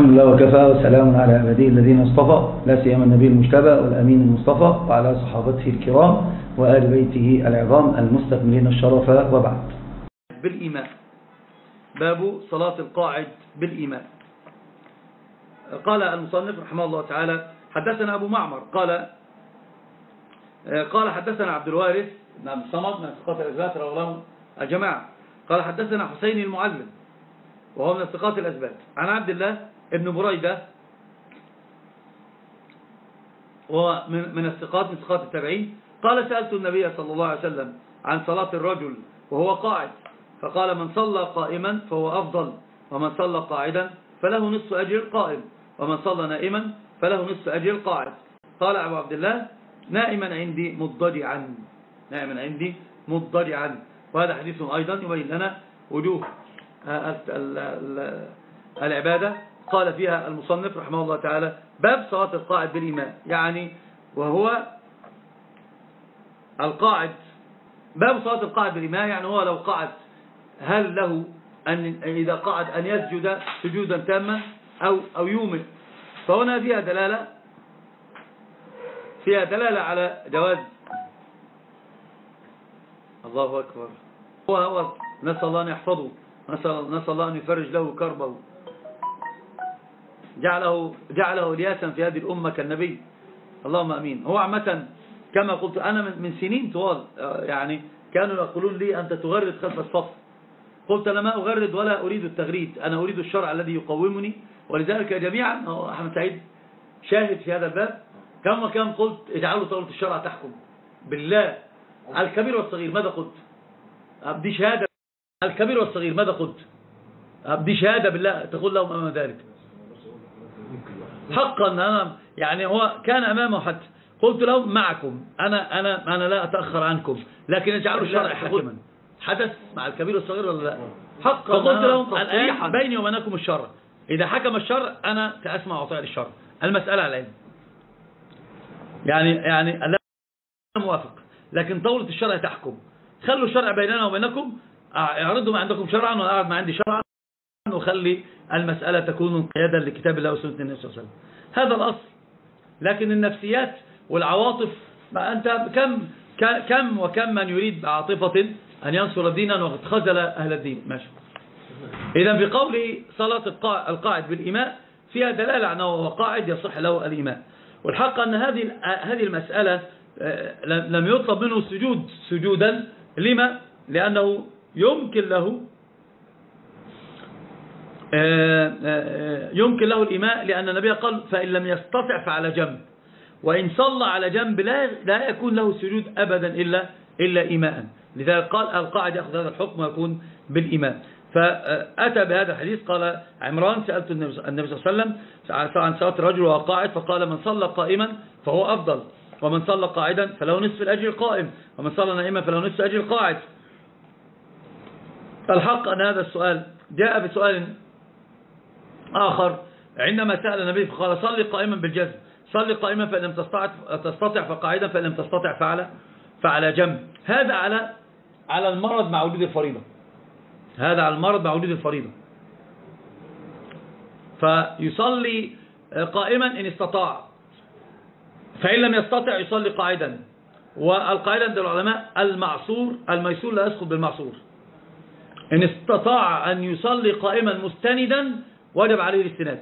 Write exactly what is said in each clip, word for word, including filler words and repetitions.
الحمد لله وكفى وسلام على عباده الذين اصطفى لا سيما النبي المجتبى والأمين المصطفى وعلى صحابته الكرام وآل بيته العظام المستكملين الشرف وبعد. بالإيمان، باب صلاة القاعد بالإيمان. قال المصنف رحمه الله تعالى: حدثنا أبو معمر قال قال حدثنا عبد الوارث بن عبد الصمد من ثقات الأثبات رواه له الجماعة. قال حدثنا حسين المعلم وهو من ثقات الأثبات عن عبد الله ابن بريدة وهو من الثقات من ثقات التابعين. قال: سألت النبي صلى الله عليه وسلم عن صلاة الرجل وهو قاعد، فقال: من صلى قائما فهو أفضل، ومن صلى قاعدا فله نصف أجر القائم، ومن صلى نائما فله نصف أجر القاعد. قال أبو عبد الله: نائما عندي مضطجعا، نائما عندي مضطجعا. وهذا حديث أيضا يبين لنا وجوه العبادة. قال فيها المصنف رحمه الله تعالى: باب صلاة القاعد بالإمام، يعني وهو القاعد، باب صلاة القاعد بالإمام يعني هو لو قعد هل له أن إذا قعد أن يسجد سجودا تاما أو أو يومئ. فهنا فيها دلالة فيها دلالة على جواز. الله أكبر. هو هو نسأل الله أن يحفظه، نسأل الله أن يفرج له كربه، جعله جعله الياسا في هذه الأمة كالنبي، اللهم أمين. هو عامة كما قلت أنا من سنين طوال، يعني كانوا يقولون لي أنت تغرد خلف الصف. قلت أنا ما أغرد ولا أريد التغريد، أنا أريد الشرع الذي يقومني. ولذلك جميعا أحمد سعيد شاهد في هذا الباب، كما كان قلت اجعلوا طاولة الشرع تحكم بالله. الكبير والصغير ماذا قلت؟ أبدي شهادة. الكبير والصغير ماذا قلت؟ أبدي شهادة بالله تقول لهم أمام ذلك حقا. أنا يعني هو كان أمامه حتى قلت لهم معكم، أنا أنا أنا لا أتأخر عنكم، لكن اجعلوا الشرع حاكما. حدث مع الكبير والصغير ولا لا؟ حقا. فقلت لهم الآن بيني وبينكم الشرع، إذا حكم الشرع أنا سأسمع وأطيع الشرع. المسألة على العلم، يعني يعني لا موافق، لكن طاولة الشرع تحكم. خلوا الشرع بيننا وبينكم، اعرضوا ما عندكم شرعا وأنا أعرض ما عندي شرعا، وخلي المسألة تكون قيادا لكتاب الله وسنة النبي صلى الله عليه وسلم. هذا الأصل. لكن النفسيات والعواطف، ما أنت كم كم وكم من يريد بعاطفة أن ينصر دينا وقد خذل أهل الدين. ماشي. إذا في قوله صلاة القاعد بالإماء فيها دلالة أنه هو قاعد يصح له الإماء. والحق أن هذه هذه المسألة لم يطلب منه سجود سجودا. لما؟ لأنه يمكن له يمكن له الإماء، لأن النبي قال: فإن لم يستطع فعلى جنب، وإن صلى على جنب لا لا يكون له سجود أبدا إلا إلا إماء. لذلك قال القاعد يأخذ هذا الحكم ويكون بالإماء. فأتى بهذا الحديث. قال عمران: سألت النبي صلى الله عليه وسلم عن صلاة الرجل وهو قاعد، فقال: من صلى قائما فهو أفضل، ومن صلى قاعدا فله نصف الأجر القائم، ومن صلى نائما فله نصف أجر القاعد. الحق أن هذا السؤال جاء بسؤال آخر عندما سأل النبي فقال: صلي قائما بالجزم، صلي قائما فإن لم تستطع تستطع فقاعدا، فإن لم تستطع فعلى فعلى جنب. هذا على على المرض مع وجود الفريضة، هذا على المرض مع وجود الفريضة. فيصلي قائما إن استطاع، فإن لم يستطع يصلي قاعدا. والقاعدة عند العلماء المعصور الميسور لا يسقط بالمعصور. إن استطاع أن يصلي قائما مستندا وجب عليه الاستناد،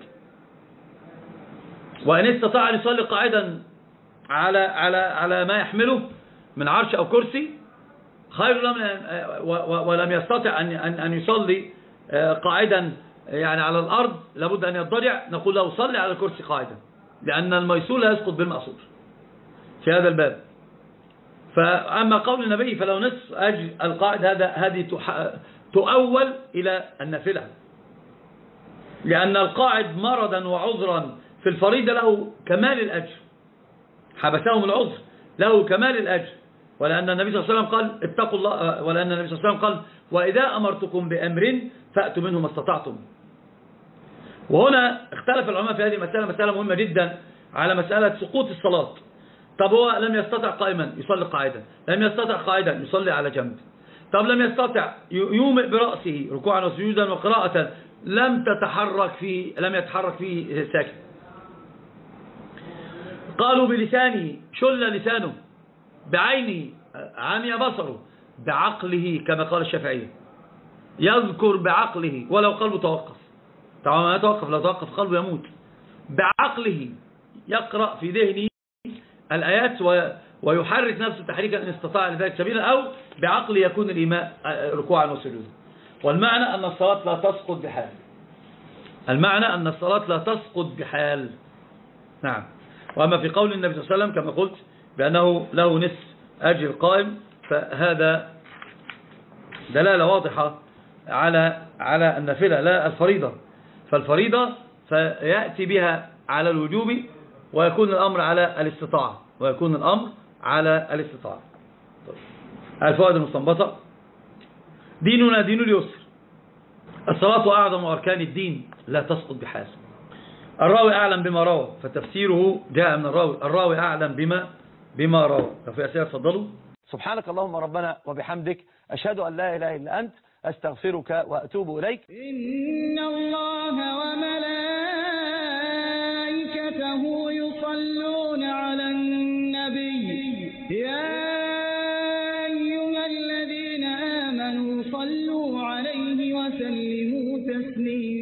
وإن استطاع أن يصلي قاعدا على على على ما يحمله من عرش أو كرسي خير له، ولم يستطع أن أن يصلي قاعدا يعني على الأرض لابد أن يضطجع، نقول له صلي على الكرسي قاعدا، لأن الميسور لا يسقط بالمأسور في هذا الباب. فأما قول النبي فلو نصف أجر القاعد، هذا هذه تؤول إلى النافلة، لأن القاعد مرضا وعذرا في الفريضة له كمال الأجر، حبسهم العذر له كمال الأجر. ولأن النبي صلى الله عليه وسلم قال: اتقوا الله، ولأن النبي صلى الله عليه وسلم قال: وإذا أمرتكم بأمر فأتوا منه ما استطعتم. وهنا اختلف العلماء في هذه المسألة، مسألة مهمة جدا، على مسألة سقوط الصلاة. طب هو لم يستطع قائما يصلي قاعدا، لم يستطع قاعدا يصلي على جنب. طب لم يستطع يومئ برأسه ركوعا وسجودا وقراءة لم تتحرك فيه لم يتحرك فيه ساكن. قالوا بلسانه شل لسانه، بعينه عمي بصره، بعقله كما قال الشافعية، يذكر بعقله ولو قلبه توقف، طبعا ما يتوقف، لو توقف قلبه يموت. بعقله يقرأ في ذهنه الآيات ويحرك نفسه تحريكا إن استطاع لذلك سبيلا، أو بعقله يكون الإيماء ركوعا وسجودا. والمعنى أن الصلاة لا تسقط بحال، المعنى أن الصلاة لا تسقط بحال. نعم. وأما في قول النبي صلى الله عليه وسلم كما قلت بأنه له نصف أجر القائم، فهذا دلالة واضحة على على النافلة لا الفريضة. فالفريضة فيأتي بها على الوجوب، ويكون الأمر على الاستطاعة ويكون الأمر على الاستطاعة. الفوائد المستنبطة: ديننا دين اليسر، الصلاة أعظم أركان الدين لا تسقط بحال. الراوي أعلم بما روى، فتفسيره جاء من الراوي، الراوي أعلم بما بما روى. لو في أسئلة تفضلوا. سبحانك اللهم ربنا وبحمدك، أشهد أن لا إله إلا أنت، أستغفرك وأتوب إليك. إن الله وملائكته يصلون على النبي، يا أيها الذين آمنوا صلوا عليه وسلموا تسليما.